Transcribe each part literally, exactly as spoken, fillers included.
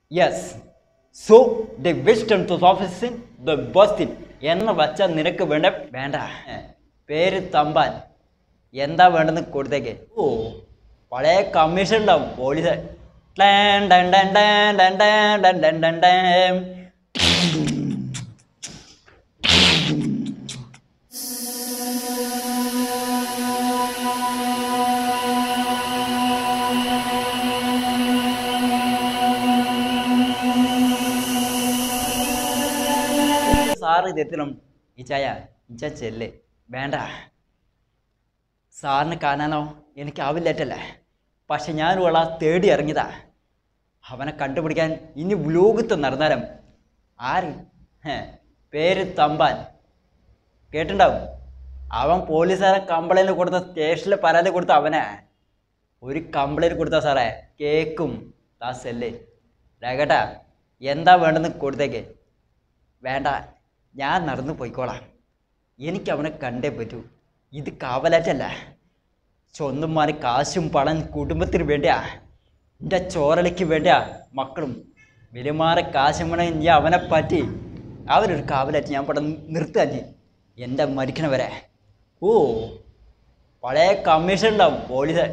Yes. So they wished to office in the busted. എന്ന വച്ച നിനക്ക് വേണ്ട വേണ്ട പേര് തമ്പാൻ എന്താ വേണ്ടെന്ന് കൊടുത്തേക്ക്. ഓ പഴയ കമ്മീഷൻ ഉണ്ടാവും പോലീസ്. സാറ് ഇതെത്തിനും ഇച്ചായ ഇച്ച ചെല്ല് വേണ്ട. സാറിന് കാണാനോ എനിക്കാവില്ലേറ്റല്ലേ, പക്ഷെ ഞാനുള്ള തേടി ഇറങ്ങിയതാ. അവനെ കണ്ടുപിടിക്കാൻ ഇനി വ്ലോകത്ത് നടന്നാലും. ആര്? പേര് തമ്പാൻ കേട്ടിണ്ടാവും. അവൻ പോലീസുകാരെ കംപ്ലൈൻറ്റ് കൊടുത്ത സ്റ്റേഷനിൽ പരാതി കൊടുത്ത അവനെ ഒരു കംപ്ലൈൻറ്റ് കൊടുത്ത സാറേ കേക്കും ആ സെല്ല്. രാഘട്ടാ എന്താ വേണ്ടെന്ന് കൊടുത്തേക്ക്. വേണ്ട, ഞാൻ നടന്നു പോയിക്കോളാം. എനിക്ക് അവനെ കണ്ടേ പറ്റൂ. ഇത് കാവലാറ്റല്ല. സ്വന്തന്മാർ കാശും പണം കുടുംബത്തിന് വേണ്ടിയാ, എൻ്റെ ചോരലയ്ക്ക് വേണ്ടിയാ മക്കളും വിലമാറെ കാശും പണം. ഇനി അവനെ പറ്റി അവനൊരു കാവലാറ്റ് ഞാൻ പടം നിർത്താൻ എൻ്റെ മരിക്കണ വരെ. ഓ പഴയ കമ്മീഷൻ ഉണ്ടാവും പോലീസ്.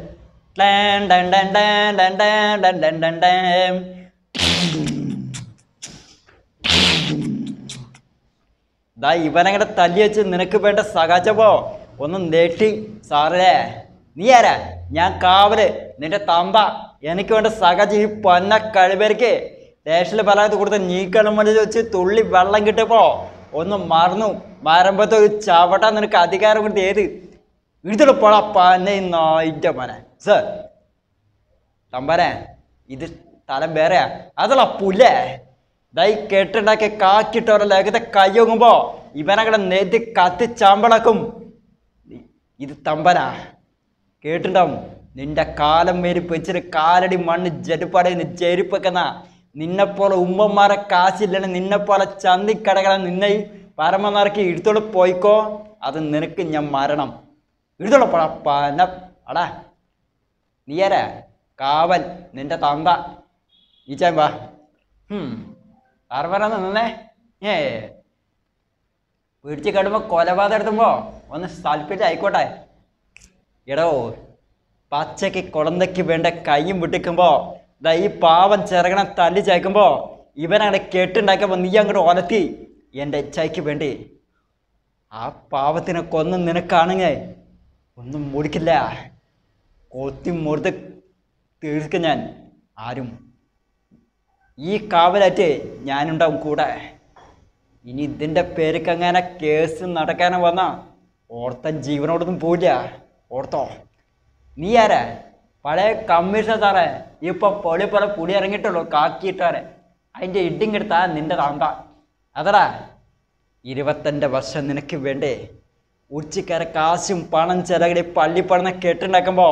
ദാ ഇവനങ്ങനെ തല്ലി വെച്ച് നിനക്ക് വേണ്ട സഹായിച്ചപ്പോ ഒന്ന് നെട്ടി. സാറേ നീ ആരാ? ഞാൻ കാവല് നിന്റെ തമ്പ. എനിക്ക് വേണ്ട സഹായിച്ച് ഈ പന്ന കഴിവരക്ക് സ്റ്റേഷനിൽ പരാതി കൊടുത്ത നീക്കണം വേണ്ടി വെച്ച് തുള്ളി വെള്ളം കിട്ടിയപ്പോ ഒന്ന് മറന്നു. മരമ്പത്തെ ഒരു ചവട്ട നിനക്ക് അധികാരം കൊടുത്ത് ഏത് ഇടുത്തോളൂ പോളാ പന്ന നായിൻ്റെ മനെ. സർ തമ്പനെ ഇത് സ്ഥലം വേറെയാ, അതല്ല പുല്ലേ. ദൈ കെട്ടുണ്ടാക്കി കാക്കിട്ടവരെ ലേഖത്തെ കയ്യൊങ്ങുമ്പോ ഇവനങ്ങനെ നെറ്റി കത്തി ചാമ്പളക്കും. ഇത് തമ്പനാ കേട്ടുണ്ടാവും. നിന്റെ കാലം മേരി വെച്ചിട്ട് കാലടി മണ്ണ് ജടുപ്പടയുന്ന ചെരുപ്പൊക്കെന്ന നിന്നെപ്പോലെ ഉമ്മമാരെ കാശില്ലാണ്. നിന്നെപ്പോലെ ചന്തിക്കടകളെ നിന്നെ പരമനറക്കി ഇടുത്തോളം പോയിക്കോ. അത് നിനക്ക് ഞാൻ മരണം. ഇടുത്തോളം പോടാ പന. അടാ നീയാരാ? കാവൽ നിന്റെ തന്ത. ഈ ചാമ്പാ ആർവരാന്ന് നിന്നേ. ഏ പിടിച്ച് കടുമ്പോൾ കൊലപാതകം എടുത്തുമ്പോ ഒന്ന് സ്ഥലപ്പിച്ച് ആയിക്കോട്ടെ. എടോ പച്ചയ്ക്ക് കുളന്തയ്ക്ക് വേണ്ട കയ്യും വിട്ടിക്കുമ്പോ ദാ ഈ പാവം ചെറുകണം തല്ലി ചായ്ക്കുമ്പോ ഇവനങ്ങനെ കെട്ടുണ്ടാക്കുമ്പോ നീ അങ്ങോട്ട് ഒലത്തി എൻ്റെ ചായ്ക്ക് വേണ്ടി. ആ പാവത്തിനെ കൊന്ന് നിനക്കാണെങ്കിൽ ഒന്നും മുടിക്കില്ല. കൊത്തി മുറുത്ത് തീർക്കും ഞാൻ. ആരും ഈ കാവലാറ്റ് ഞാനുണ്ടാവും കൂടെ. ഇനി ഇതിൻ്റെ പേർക്ക് അങ്ങനെ കേസ് നടക്കാനും വന്നാ ഓർത്ത ജീവനോടൊന്നും പോയില്ല. ഓർത്തോ. നീ ആരാ? പഴയ കമ്മീഷണർ സാറേ. ഇപ്പൊ പൊളി പോലെ പുളി ഇറങ്ങിയിട്ടുള്ളൂ കാക്കിയിട്ടാരെ. അതിൻ്റെ ഇഡിങ്ങെടുത്താ നിന്റെ താന്ത. അതടാ ഇരുപത്തഞ്ച് വർഷം നിനക്ക് വേണ്ടേ ഉച്ചക്കാരെ കാശും പണം ചിലകടി പള്ളിപ്പടന്ന് കെട്ടുണ്ടാക്കുമ്പോ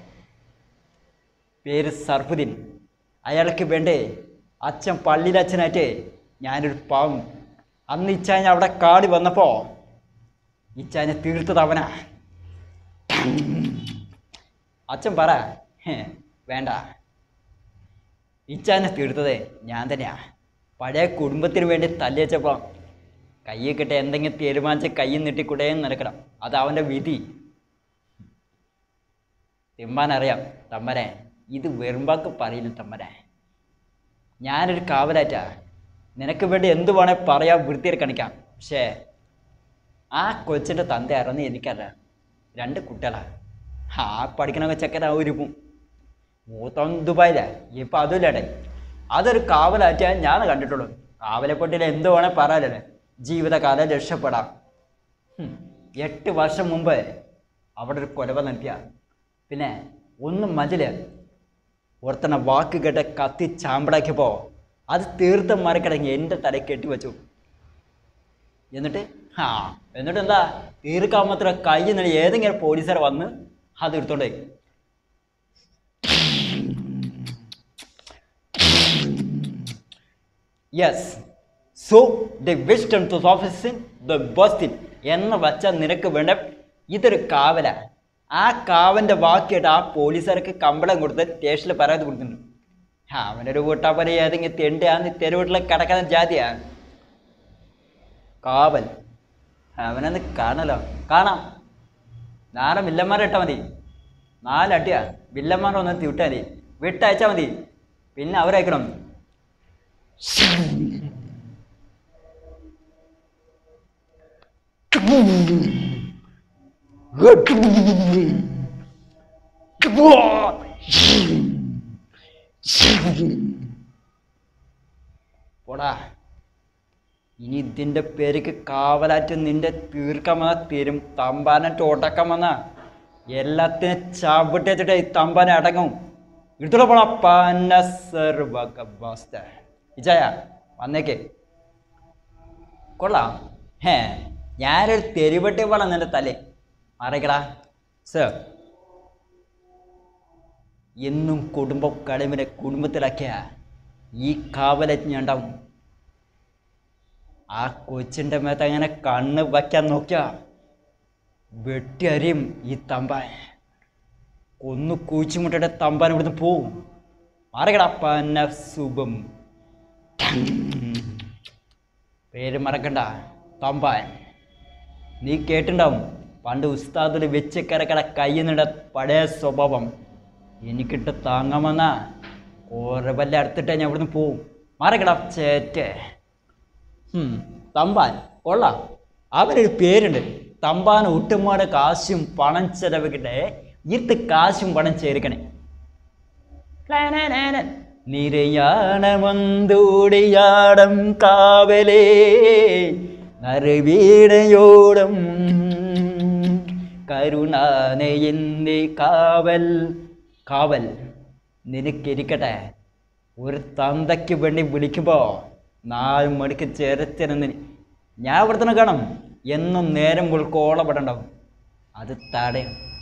പേര് സർഫുദ്ദീൻ. അയാൾക്ക് വേണ്ടേ അച്ഛൻ പള്ളിയിലച്ഛനായിട്ട് ഞാനൊരു പാവം. അന്ന് ഇച്ചാഞ്ഞ അവിടെ കാടി വന്നപ്പോ ഇച്ചാഞ്ഞ തീർത്തത് അവനാ. അച്ഛൻ പറ. വേണ്ട, ഇച്ചാഞ്ഞ തീർത്തത് ഞാൻ തന്നെയാ. പഴയ കുടുംബത്തിന് വേണ്ടി തല്ലി വെച്ചപ്പോ കയ്യിൽ കിട്ട എന്തെങ്കിലും തീരുമാനിച്ച് കയ്യിൽ നീട്ടിക്കൂടേന്ന് നടക്കണം. അത് അവൻ്റെ വിധി. തിമ്മാനറിയാം തമ്മനെ. ഇത് വെറുമ്പാക്ക് പറയില്ല തമ്മനെ. ഞാനൊരു കാവലാറ്റാ. നിനക്ക് വേണ്ടി എന്തു വേണേ പറയാം, വൃത്തിയിൽ കാണിക്കാം. പക്ഷേ ആ കൊച്ചിൻ്റെ തന്ത ആരെന്ന് എനിക്കറിയാം. രണ്ട് കുട്ടികളാ. ആ പഠിക്കണ ചെക്കനാ ഒരുപ്പും. മൂത്തം ദുബായിലാ. ഇപ്പം അതുമില്ലാടെ. അതൊരു കാവലാറ്റാ ഞാൻ കണ്ടിട്ടുള്ളൂ. കാവലപ്പെട്ടില്ല എന്തു വേണേ പറയാലേ ജീവിതകാലം രക്ഷപ്പെടാം. എട്ട് വർഷം മുമ്പ് അവിടെ ഒരു കൊലവ നടത്തിയ പിന്നെ ഒന്നും മതില് ഒരുത്തനെ വാക്ക് കേട്ട കത്തി ചാമ്പടാക്കിയപ്പോൾ അത് തീർത്ത് മറിക്കടങ്ങി എൻ്റെ തല കെട്ടി വെച്ചു. എന്നിട്ട് ആ എന്നിട്ട് എന്താ തീർക്കാൻ മാത്രം കൈ നില ഏതെങ്കിലും പോലീസുകാർ വന്ന് അത് എടുത്തോണ്ടേ. Yes. So the Winston to office in the Bastin എന്ന് വച്ച നിനക്ക് വേണ്ട ഇതൊരു കാവല. ആ കാവൻ്റെ വാക്കിയിട്ട് ആ പോലീസുകാർക്ക് കമ്പളം കൊടുത്ത് സ്റ്റേഷനിൽ പരാതി കൊടുത്തിട്ടുണ്ട്. അവനൊരു കൂട്ടാപ്പന ഏതെങ്കിലും തെണ്ടിയാന്ന് തെരുവീട്ടിൽ കിടക്കുന്ന ജാതിയാ. കാവൽ അവനൊന്ന് കാണല്ലോ. കാണാം. നാളെ വില്ലന്മാരെ ഇട്ടാൽ മതി. നാലടിയാ വില്ലന്മാരെ ഒന്ന് വിട്ടാൽ മതി. വിട്ടയച്ചാൽ മതി. പിന്നെ അവരയക്കണം. പോടാ. ഇനി ഇതിൻ്റെ പേർക്ക് കാവലാറ്റ് നിന്റെ തീർക്കാൻ വന്ന തീരും. തമ്പാനായിട്ട് ഓട്ടക്കാൻ വന്ന എല്ലാത്തിനും ചവിട്ടി വെച്ചിട്ട് ഈ തമ്പാനെ അടങ്ങും. ഇടുത്തോടെ പോണ പന്ന സർവകബാസ്ത ഇജായ വന്നേക്ക്. കൊള്ളാം. ഹേ ഞാനൊരു തെരുവട്ടി പോളാം നിന്റെ തലേ. മറിക്കടാ സർ. എന്നും കുടുംബ കളിമിനെ കുടുംബത്തിലാക്കിയ ഈ കാവലജ്ഞ ഉണ്ടാവും. ആ കൊച്ചിൻ്റെ മേത്ത് അങ്ങനെ കണ്ണ് വയ്ക്കാൻ നോക്കിയ വെട്ടി അരിയും ഈ തമ്പാൻ. ഒന്ന് കുഴിച്ചു മുട്ടയുടെ തമ്പാൻ ഇവിടുന്ന് പോവും. മറികടാ പന്ന സുഖം. പേര് മറക്കണ്ട, തമ്പാൻ. നീ കേട്ടിണ്ടാവും പണ്ട് ഉസ്താദിൽ വെച്ച് കരക്കട കയ്യുന്നിട പഴയ സ്വഭാവം. എനിക്കിട്ട് താങ്ങാമെന്നാ ഓരവല്ല അടുത്തിട്ടേ ഞാൻ ഇവിടുന്ന് പോവും. മറികടാ ചേറ്റേ. തമ്പാൻ കൊള്ളാം. അവനൊരു പേരുണ്ട്. തമ്പാൻ ഒട്ടുമാട് കാശും പണം ചെലവിക്കട്ടെ. ഇരുത്ത് കാശും പണം ചേർക്കണേ. നിരയാണമന്തൂടിയാടം കാവലേ നറുവീണയോടം കരുണാനയന്റെ കാവൽ. കാവൽ നിനക്കിരിക്കട്ടെ. ഒരു തന്തയ്ക്ക് വേണ്ടി വിളിക്കുമ്പോ നാല് മണിക്ക് ചേരച്ചെന്ന് ഞാൻ ഇവിടെ തന്നെ കാണും. എന്നും നേരം ഉൾക്കോളപ്പെടണ്ടാവും. അത് തടയും.